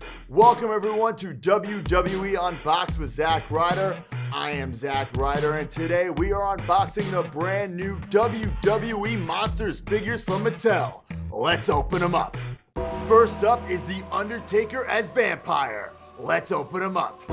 Welcome everyone to WWE Unboxed with Zack Ryder. I am Zack Ryder, and today we are unboxing the brand new WWE Monsters figures from Mattel. Let's open them up. First up is the Undertaker as Vampire. Let's open him up.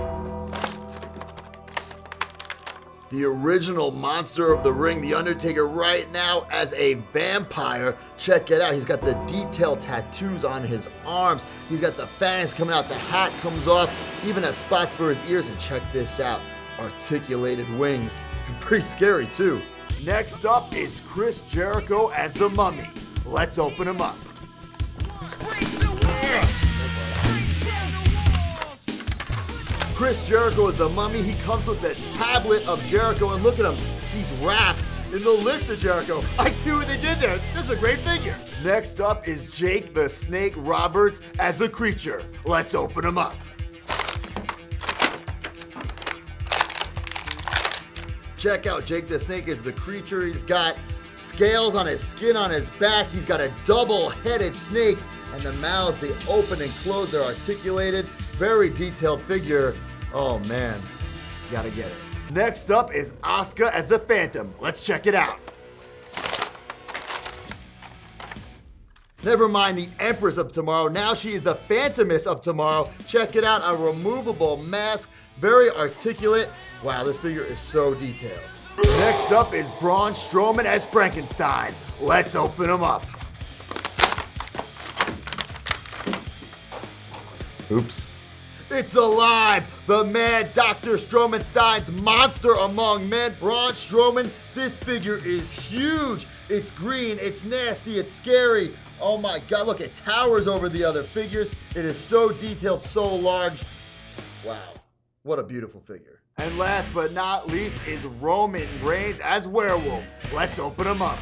The original monster of the ring, the Undertaker, right now as a vampire. Check it out. He's got the detailed tattoos on his arms. He's got the fangs coming out. The hat comes off. Even has spots for his ears. And check this out. Articulated wings. Pretty scary, too. Next up is Chris Jericho as the Mummy. Let's open him up. Chris Jericho is the Mummy. He comes with the tablet of Jericho, and look at him. He's wrapped in the list of Jericho. I see what they did there. This is a great figure. Next up is Jake the Snake Roberts as the Creature. Let's open him up. Check out Jake the Snake as the Creature. He's got scales on his skin on his back. He's got a double-headed snake, and the mouths, they open and close. They're articulated. Very detailed figure. Oh man, you gotta get it. Next up is Asuka as the Phantom. Let's check it out. Never mind the Empress of Tomorrow. Now she is the Phantomess of Tomorrow. Check it out, a removable mask, very articulate. Wow, this figure is so detailed. Next up is Braun Strowman as Frankenstein. Let's open him up. Oops. It's alive! The man Dr. Strowman-Stein's monster among men, Braun Strowman. This figure is huge. It's green, it's nasty, it's scary. Oh my God, look, it towers over the other figures. It is so detailed, so large. Wow, what a beautiful figure. And last but not least is Roman Reigns as Werewolf. Let's open him up.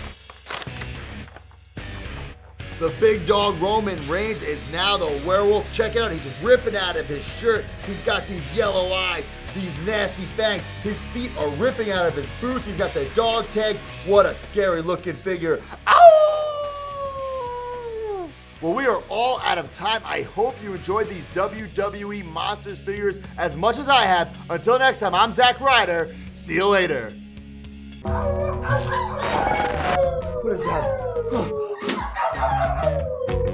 The big dog Roman Reigns is now the werewolf. Check it out, he's ripping out of his shirt. He's got these yellow eyes, these nasty fangs. His feet are ripping out of his boots. He's got the dog tag. What a scary looking figure. Ow! Well, we are all out of time. I hope you enjoyed these WWE Monsters figures as much as I have. Until next time, I'm Zack Ryder. See you later. What is that?